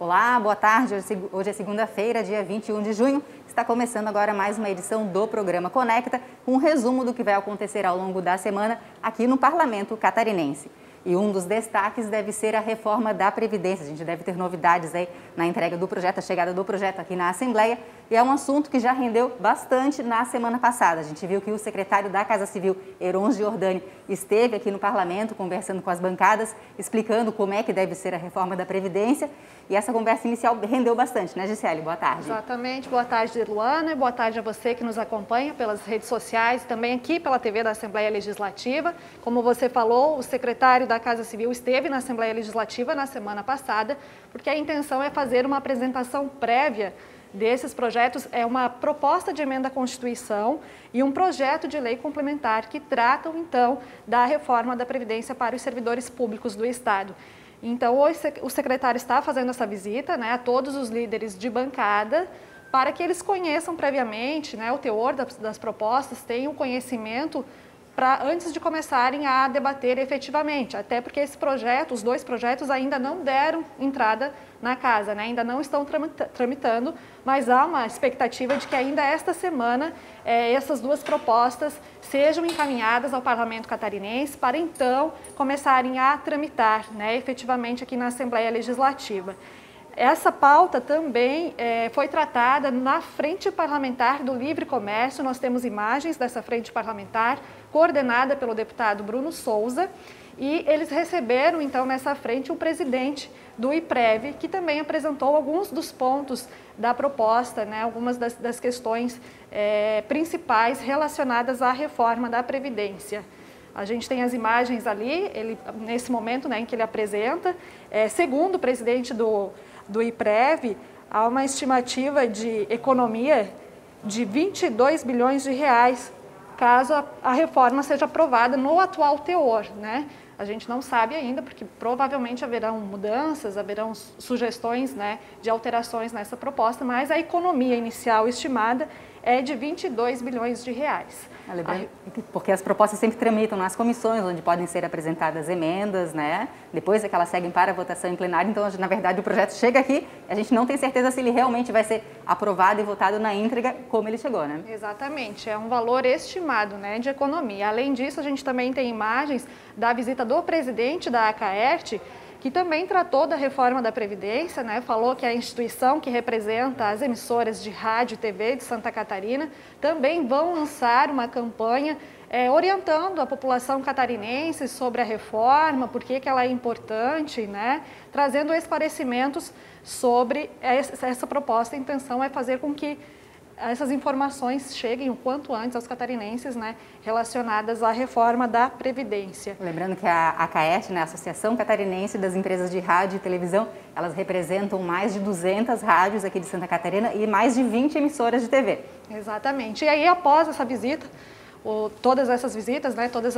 Olá, boa tarde. Hoje é segunda-feira, dia 21 de junho. Está começando agora mais uma edição do programa Conecta, com um resumo do que vai acontecer ao longo da semana aqui no Parlamento Catarinense. E um dos destaques deve ser a reforma da Previdência. A gente deve ter novidades aí na entrega do projeto, a chegada do projeto aqui na Assembleia. E é um assunto que já rendeu bastante na semana passada. A gente viu que o secretário da Casa Civil, Heron Giordani, esteve aqui no Parlamento conversando com as bancadas, explicando como é que deve ser a reforma da Previdência. E essa conversa inicial rendeu bastante, né, Gisele? Boa tarde. Exatamente. Boa tarde, Luana. Boa tarde a você que nos acompanha pelas redes sociais, também aqui pela TV da Assembleia Legislativa. Como você falou, o secretário da Casa Civil esteve na Assembleia Legislativa na semana passada, porque a intenção é fazer uma apresentação prévia desses projetos, é uma proposta de emenda à Constituição e um projeto de lei complementar que tratam, então, da reforma da Previdência para os servidores públicos do Estado. Então, o secretário está fazendo essa visita, né, a todos os líderes de bancada, para que eles conheçam previamente, né, o teor das propostas, tenham conhecimento antes de começarem a debater efetivamente, até porque os dois projetos ainda não deram entrada na casa, né? Ainda não estão tramitando, mas há uma expectativa de que ainda esta semana essas duas propostas sejam encaminhadas ao Parlamento Catarinense para então começarem a tramitar, né, efetivamente aqui na Assembleia Legislativa. Essa pauta também foi tratada na Frente Parlamentar do Livre Comércio. Nós temos imagens dessa frente parlamentar, coordenada pelo deputado Bruno Souza, e eles receberam, então, nessa frente, o presidente do IPREV, que também apresentou alguns dos pontos da proposta, né, algumas das questões principais relacionadas à reforma da Previdência. A gente tem as imagens ali, nesse momento, né, em que ele apresenta. Segundo o presidente do IPREV, há uma estimativa de economia de 22 bilhões de reais, caso a reforma seja aprovada no atual teor, né? A gente não sabe ainda, porque provavelmente haverão mudanças, haverão sugestões, né, de alterações nessa proposta, mas a economia inicial estimada é de 22 bilhões de reais. Porque as propostas sempre tramitam nas comissões, onde podem ser apresentadas emendas, né? Depois é que elas seguem para a votação em plenário. Então, na verdade, o projeto chega aqui, a gente não tem certeza se ele realmente vai ser aprovado e votado na íntegra, como ele chegou, né? Exatamente, é um valor estimado, né, de economia. Além disso, a gente também tem imagens da visita do presidente da Acaerte, que também tratou da reforma da Previdência, né? Falou que a instituição que representa as emissoras de rádio e TV de Santa Catarina também vão lançar uma campanha orientando a população catarinense sobre a reforma, por que ela é importante, né? Trazendo esclarecimentos sobre essa proposta. A intenção é fazer com que essas informações cheguem o quanto antes aos catarinenses, né, relacionadas à reforma da Previdência. Lembrando que a ACAERT, né, a Associação Catarinense das Empresas de Rádio e Televisão, elas representam mais de 200 rádios aqui de Santa Catarina e mais de 20 emissoras de TV. Exatamente. E aí, após essa visita, todas essas visitas, né, todas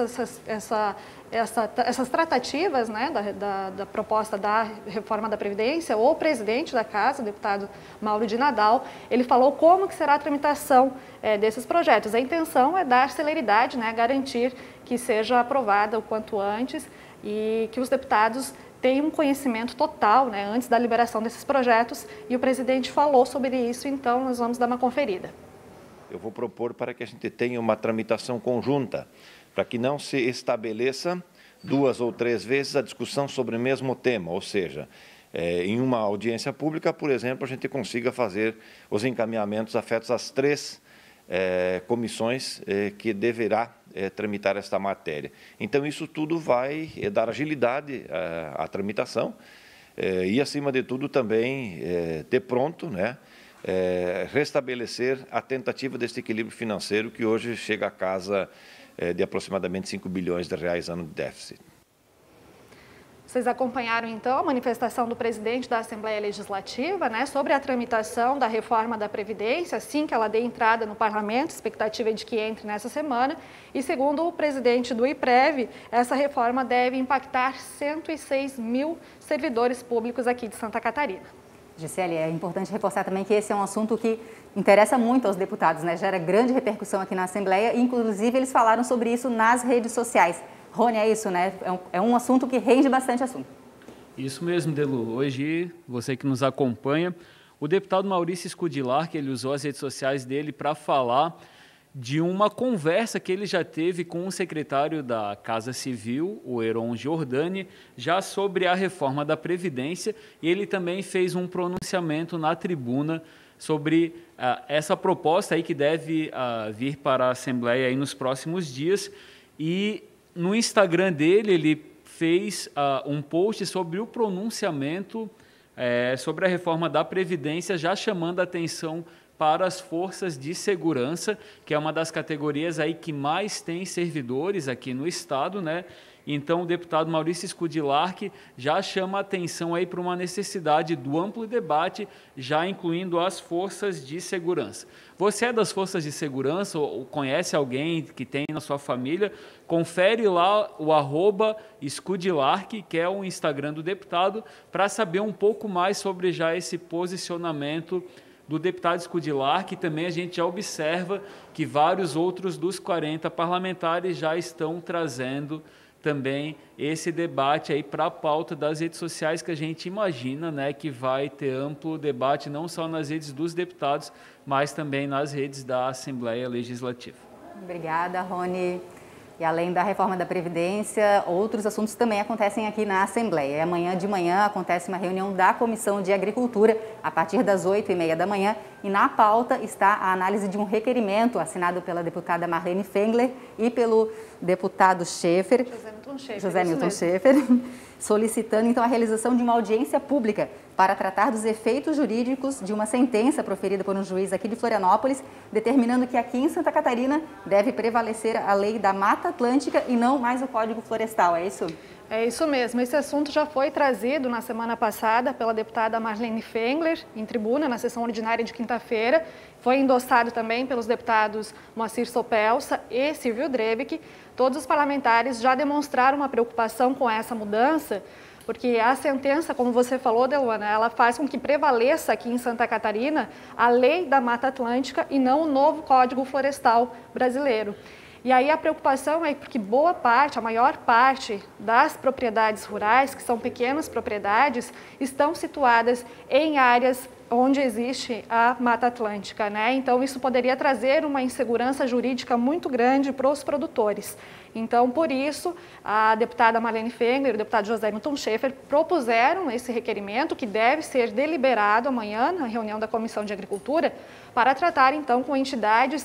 essas tratativas, né, da proposta da reforma da Previdência, o presidente da Casa, o deputado Mauro de Nadal, ele falou como que será a tramitação desses projetos. A intenção é dar celeridade, né, garantir que seja aprovada o quanto antes e que os deputados tenham um conhecimento total, né, antes da liberação desses projetos, e o presidente falou sobre isso, então nós vamos dar uma conferida. Eu vou propor para que a gente tenha uma tramitação conjunta, para que não se estabeleça 2 ou 3 vezes a discussão sobre o mesmo tema, ou seja, em uma audiência pública, por exemplo, a gente consiga fazer os encaminhamentos afetos às 3 comissões que deverá tramitar esta matéria. Então, isso tudo vai dar agilidade à tramitação e, acima de tudo, também ter pronto, né, restabelecer a tentativa deste equilíbrio financeiro que hoje chega à casa de aproximadamente 5 bilhões de reais ano de déficit. Vocês acompanharam, então, a manifestação do presidente da Assembleia Legislativa, né, sobre a tramitação da reforma da Previdência, assim que ela dê entrada no Parlamento, expectativa é de que entre nessa semana. E, segundo o presidente do IPREV, essa reforma deve impactar 106 mil servidores públicos aqui de Santa Catarina. Gisele, é importante reforçar também que esse é um assunto que interessa muito aos deputados, né? Gera grande repercussão aqui na Assembleia, e, inclusive, eles falaram sobre isso nas redes sociais. Rony, é isso, né? É um assunto que rende bastante assunto. Isso mesmo, Delu. Hoje, você que nos acompanha, o deputado Maurício Scudillar, que ele usou as redes sociais dele para falar de uma conversa que ele já teve com o secretário da Casa Civil, o Heron Giordani, já sobre a reforma da Previdência, e ele também fez um pronunciamento na tribuna sobre essa proposta aí que deve vir para a Assembleia aí nos próximos dias, e no Instagram dele ele fez um post sobre o pronunciamento sobre a reforma da Previdência, já chamando a atenção para as forças de segurança, que é uma das categorias aí que mais tem servidores aqui no Estado, né? Então, o deputado Maurício Scudillar já chama a atenção aí para uma necessidade do amplo debate, já incluindo as forças de segurança. Você é das forças de segurança ou conhece alguém que tem na sua família? Confere lá o @Scudillar, que é o Instagram do deputado, para saber um pouco mais sobre já esse posicionamento do deputado Scudillar, que também a gente já observa que vários outros dos 40 parlamentares já estão trazendo também esse debate aí para a pauta das redes sociais, que a gente imagina, né, que vai ter amplo debate não só nas redes dos deputados, mas também nas redes da Assembleia Legislativa. Obrigada, Rony. E além da reforma da Previdência, outros assuntos também acontecem aqui na Assembleia. Amanhã de manhã acontece uma reunião da Comissão de Agricultura, a partir das 8h30 da manhã, e na pauta está a análise de um requerimento assinado pela deputada Marlene Fengler e pelo deputado José Milton Schaefer, solicitando então a realização de uma audiência pública para tratar dos efeitos jurídicos de uma sentença proferida por um juiz aqui de Florianópolis, determinando que aqui em Santa Catarina deve prevalecer a lei da Mata Atlântica e não mais o Código Florestal, é isso? É isso mesmo. Esse assunto já foi trazido na semana passada pela deputada Marlene Fengler, em tribuna, na sessão ordinária de quinta-feira. Foi endossado também pelos deputados Moacir Sopelsa e Silvio Drevic. Todos os parlamentares já demonstraram uma preocupação com essa mudança, porque a sentença, como você falou, Deluana, ela faz com que prevaleça aqui em Santa Catarina a lei da Mata Atlântica e não o novo Código Florestal brasileiro. E aí a preocupação é porque boa parte, a maior parte das propriedades rurais, que são pequenas propriedades, estão situadas em áreas onde existe a Mata Atlântica, né? Então isso poderia trazer uma insegurança jurídica muito grande para os produtores. Então, por isso, a deputada Marlene Fengler e o deputado José Milton Schaefer propuseram esse requerimento, que deve ser deliberado amanhã na reunião da Comissão de Agricultura, para tratar então com entidades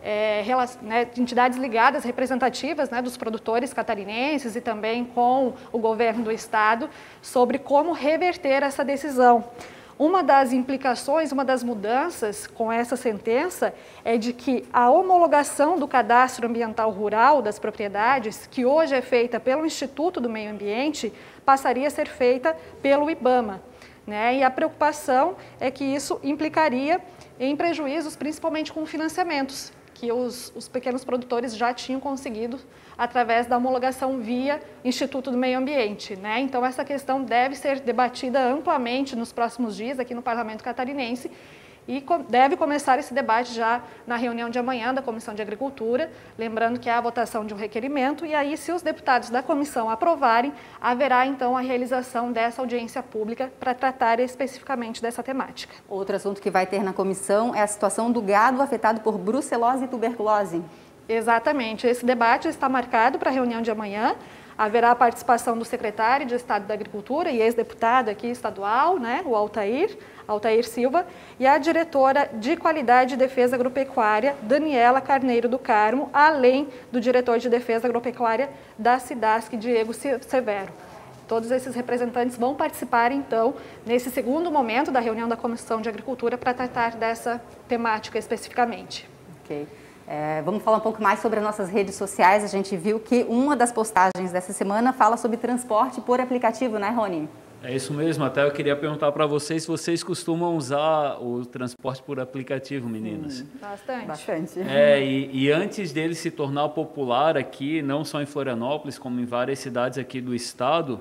ligadas, representativas, né, dos produtores catarinenses e também com o governo do estado, sobre como reverter essa decisão. Uma das implicações, uma das mudanças com essa sentença é de que a homologação do cadastro ambiental rural das propriedades, que hoje é feita pelo Instituto do Meio Ambiente, passaria a ser feita pelo IBAMA, né? E a preocupação é que isso implicaria em prejuízos, principalmente com financiamentos, que os pequenos produtores já tinham conseguido através da homologação via Instituto do Meio Ambiente, né? Então, essa questão deve ser debatida amplamente nos próximos dias aqui no Parlamento Catarinense e deve começar esse debate já na reunião de amanhã da Comissão de Agricultura, lembrando que há a votação de um requerimento e aí, se os deputados da comissão aprovarem, haverá então a realização dessa audiência pública para tratar especificamente dessa temática. Outro assunto que vai ter na comissão é a situação do gado afetado por brucelose e tuberculose. Exatamente. Esse debate está marcado para a reunião de amanhã. Haverá a participação do secretário de Estado da Agricultura e ex-deputado aqui estadual, né, o Altair Silva, e a diretora de Qualidade e Defesa Agropecuária, Daniela Carneiro do Carmo, além do diretor de Defesa Agropecuária da SIDASC, Diego Severo. Todos esses representantes vão participar, então, nesse segundo momento da reunião da Comissão de Agricultura para tratar dessa temática especificamente. Ok. Vamos falar um pouco mais sobre as nossas redes sociais. A gente viu que uma das postagens dessa semana fala sobre transporte por aplicativo, né, Rony? É isso mesmo. Até eu queria perguntar para vocês se vocês costumam usar o transporte por aplicativo, meninas. Bastante. E antes dele se tornar popular aqui, não só em Florianópolis, como em várias cidades aqui do estado,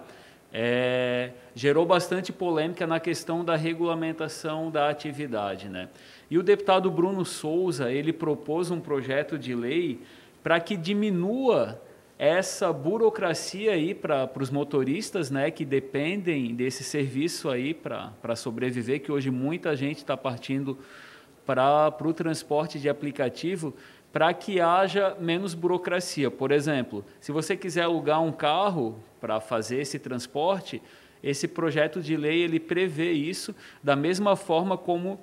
gerou bastante polêmica na questão da regulamentação da atividade, né? E o deputado Bruno Souza, ele propôs um projeto de lei para que diminua essa burocracia aí para os motoristas, né, que dependem desse serviço aí para sobreviver, que hoje muita gente está partindo para o transporte de aplicativo, para que haja menos burocracia. Por exemplo, se você quiser alugar um carro para fazer esse transporte, esse projeto de lei ele prevê isso da mesma forma como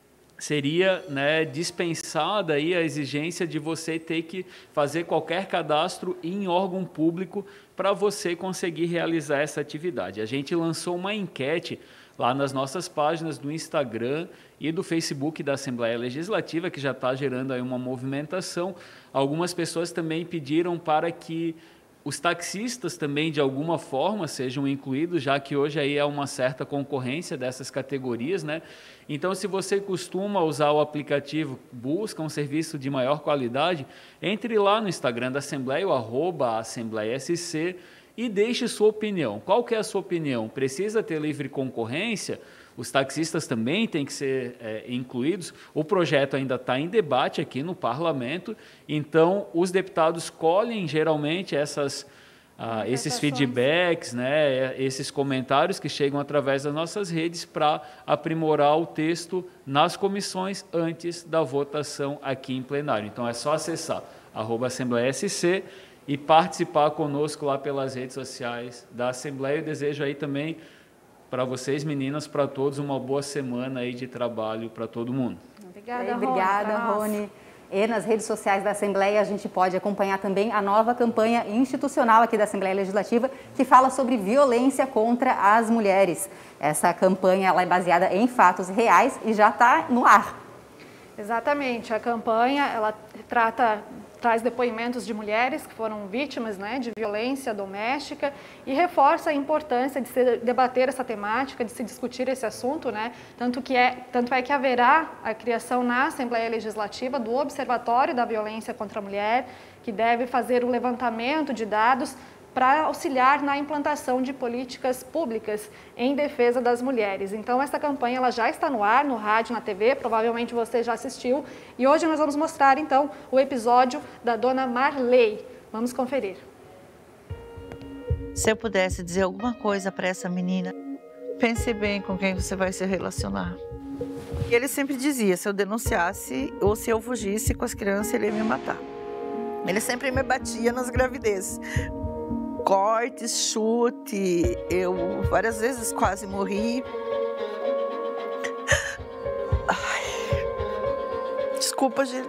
seria, né, dispensada aí a exigência de você ter que fazer qualquer cadastro em órgão público para você conseguir realizar essa atividade. A gente lançou uma enquete lá nas nossas páginas do Instagram e do Facebook da Assembleia Legislativa, que já está gerando aí uma movimentação. Algumas pessoas também pediram para que os taxistas também, de alguma forma, sejam incluídos, já que hoje aí há uma certa concorrência dessas categorias, né? Então, se você costuma usar o aplicativo, busca um serviço de maior qualidade, entre lá no Instagram da Assembleia, o @AssembleiaSC, e deixe sua opinião. Qual que é a sua opinião? Precisa ter livre concorrência? Os taxistas também têm que ser incluídos. O projeto ainda está em debate aqui no Parlamento, então os deputados colhem geralmente esses feedbacks, né, esses comentários que chegam através das nossas redes para aprimorar o texto nas comissões antes da votação aqui em plenário. Então é só acessar @AssembleiaSC e participar conosco lá pelas redes sociais da Assembleia. Eu desejo aí também para vocês, meninas, para todos, uma boa semana aí de trabalho para todo mundo. Obrigada, Rony. E nas redes sociais da Assembleia a gente pode acompanhar também a nova campanha institucional aqui da Assembleia Legislativa, que fala sobre violência contra as mulheres. Essa campanha ela é baseada em fatos reais e já está no ar. Exatamente. A campanha ela traz depoimentos de mulheres que foram vítimas, né, de violência doméstica e reforça a importância de se debater essa temática, de se discutir esse assunto, né? Tanto é que haverá a criação na Assembleia Legislativa do Observatório da Violência contra a Mulher, que deve fazer o levantamento de dados para auxiliar na implantação de políticas públicas em defesa das mulheres. Então, essa campanha ela já está no ar, no rádio, na TV, provavelmente você já assistiu. E hoje nós vamos mostrar, então, o episódio da dona Marley. Vamos conferir. Se eu pudesse dizer alguma coisa para essa menina, pense bem com quem você vai se relacionar. E ele sempre dizia, se eu denunciasse ou se eu fugisse com as crianças, ele ia me matar. Ele sempre me batia nas gravidezes. Cortes, chute, eu várias vezes quase morri. Ai, desculpa, gente.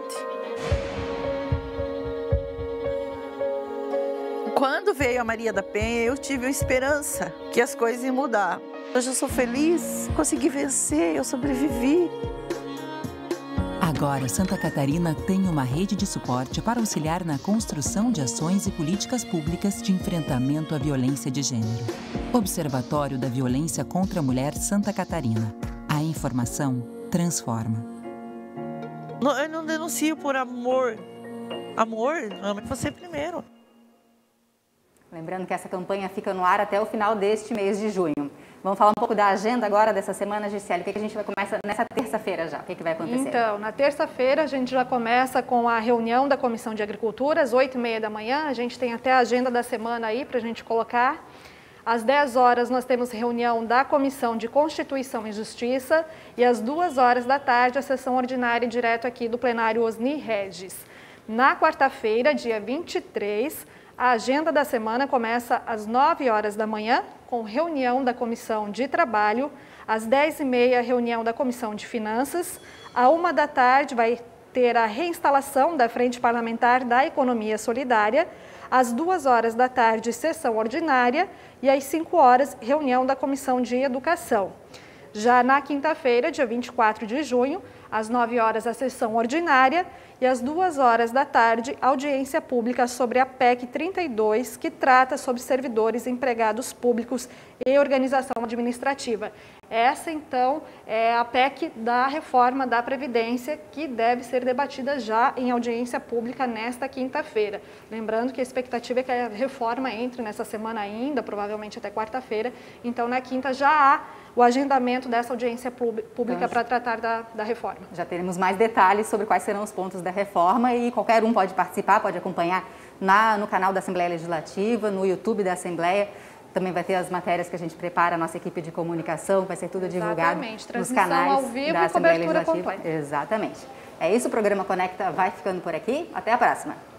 Quando veio a Maria da Penha, eu tive a esperança que as coisas iam mudar. Hoje eu sou feliz, consegui vencer, eu sobrevivi. Agora, Santa Catarina tem uma rede de suporte para auxiliar na construção de ações e políticas públicas de enfrentamento à violência de gênero. Observatório da Violência contra a Mulher Santa Catarina. A informação transforma. Eu não denuncio por amor. Amor, ame você primeiro. Lembrando que essa campanha fica no ar até o final deste mês de junho. Vamos falar um pouco da agenda agora dessa semana, Gisele. O que a gente vai começar nessa terça-feira já? O que vai acontecer? Então, na terça-feira a gente já começa com a reunião da Comissão de Agricultura, às 8h30 da manhã. A gente tem até a agenda da semana aí para a gente colocar. Às 10 horas nós temos reunião da Comissão de Constituição e Justiça e às 2 horas da tarde a sessão ordinária direto aqui do plenário Osni Regis. Na quarta-feira, dia 23, a agenda da semana começa às 9 horas da manhã, com reunião da Comissão de Trabalho, às 10h30, reunião da Comissão de Finanças, à 1 da tarde vai ter a reinstalação da Frente Parlamentar da Economia Solidária, às 2 horas da tarde, sessão ordinária, e às 5 horas, reunião da Comissão de Educação. Já na quinta-feira, dia 24 de junho, às 9 horas, a sessão ordinária e às 2 horas da tarde, audiência pública sobre a PEC 32, que trata sobre servidores, empregados públicos e organização administrativa. Essa, então, é a PEC da reforma da Previdência, que deve ser debatida já em audiência pública nesta quinta-feira. Lembrando que a expectativa é que a reforma entre nessa semana ainda, provavelmente até quarta-feira. Então, na quinta já há o agendamento dessa audiência pública para tratar da reforma. Já teremos mais detalhes sobre quais serão os pontos da reforma e qualquer um pode participar, pode acompanhar no canal da Assembleia Legislativa, no YouTube da Assembleia. Também vai ter as matérias que a gente prepara, a nossa equipe de comunicação, vai ser tudo divulgado nos canais ao vivo da e Assembleia cobertura Legislativa. completa. Exatamente. É isso, o programa Conecta vai ficando por aqui. Até a próxima.